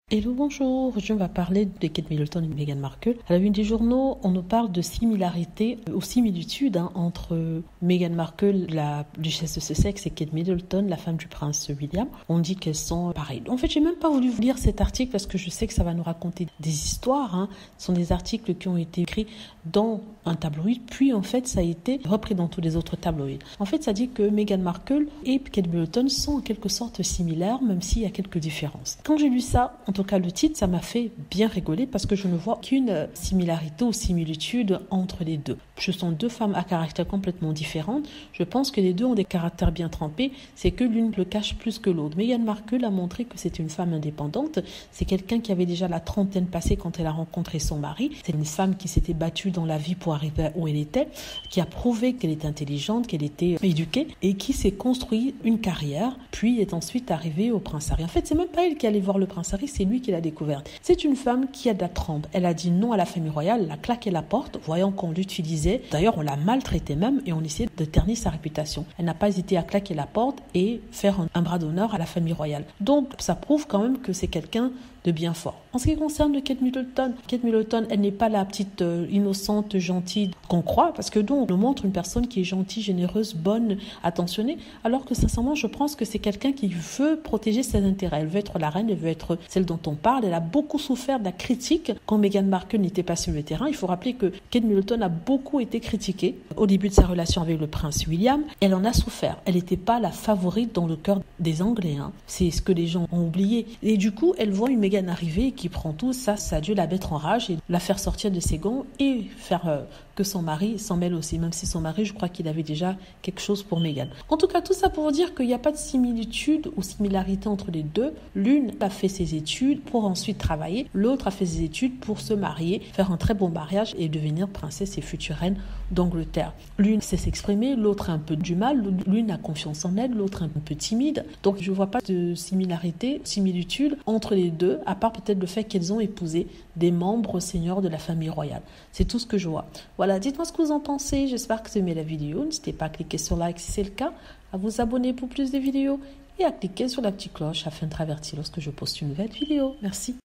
Hello, bonjour. Aujourd'hui, on va parler de Kate Middleton et Meghan Markle. À la une des journaux, on nous parle de similarités ou similitudes entre Meghan Markle, la duchesse de Sussex, et Kate Middleton, la femme du prince William. On dit qu'elles sont pareilles. En fait, j'ai même pas voulu lire cet article parce que je sais que ça va nous raconter des histoires. Ce sont des articles qui ont été écrits dans un tabloïd, puis en fait, ça a été repris dans tous les autres tabloïds. En fait, ça dit que Meghan Markle et Kate Middleton sont en quelque sorte similaires, même s'il y a quelques différences. Quand j'ai lu ça, en tout cas le titre, ça m'a fait bien rigoler parce que je ne vois qu'une similarité ou similitude entre les deux. Ce sont deux femmes à caractère complètement différents. Je pense que les deux ont des caractères bien trempés, c'est que l'une le cache plus que l'autre. Meghan Markle a montré que c'est une femme indépendante, c'est quelqu'un qui avait déjà la trentaine passée quand elle a rencontré son mari, c'est une femme qui s'était battue dans la vie pour arriver où elle était, qui a prouvé qu'elle était intelligente, qu'elle était éduquée et qui s'est construit une carrière, puis est ensuite arrivée au prince Harry. En fait, c'est même pas elle qui allait voir le prince Harry, c'est lui qui l'a découverte. C'est une femme qui a de la trempe. Elle a dit non à la famille royale, elle a claqué la porte, voyant qu'on l'utilisait. D'ailleurs, on l'a maltraitée même et on essayait de ternir sa réputation. Elle n'a pas hésité à claquer la porte et faire un bras d'honneur à la famille royale. Donc, ça prouve quand même que c'est quelqu'un de bien fort. En ce qui concerne Kate Middleton, elle n'est pas la petite innocente, gentille qu'on croit, parce que nous, on nous montre une personne qui est gentille, généreuse, bonne, attentionnée, alors que sincèrement, je pense que c'est quelqu'un qui veut protéger ses intérêts. Elle veut être la reine, elle veut être celle dont on parle. Elle a beaucoup souffert de la critique quand Meghan Markle n'était pas sur le terrain. Il faut rappeler que Kate Middleton a beaucoup été critiquée au début de sa relation avec le prince William. Elle en a souffert. Elle n'était pas la favorite dans le cœur des Anglais. C'est ce que les gens ont oublié. Et du coup, elle voit une Meghan arriver qui prend tout, ça a dû la mettre en rage et la faire sortir de ses gonds et faire que son mari s'en mêle aussi, même si son mari, je crois qu'il avait déjà quelque chose pour Meghan. En tout cas, tout ça pour dire qu'il n'y a pas de similitude ou similarité entre les deux. L'une a fait ses études pour ensuite travailler, l'autre a fait ses études pour se marier, faire un très bon mariage et devenir princesse et future reine d'Angleterre. L'une sait s'exprimer, l'autre a un peu du mal, l'une a confiance en elle, l'autre un peu timide. Donc je ne vois pas de similitude entre les deux, à part peut-être le fait qu'elles ont épousé des membres seigneurs de la famille royale. C'est tout ce que je vois. Voilà, dites-moi ce que vous en pensez. J'espère que vous aimez la vidéo. N'hésitez pas à cliquer sur like si c'est le cas, à vous abonner pour plus de vidéos et à cliquer sur la petite cloche afin d'être averti lorsque je poste une nouvelle vidéo. Merci.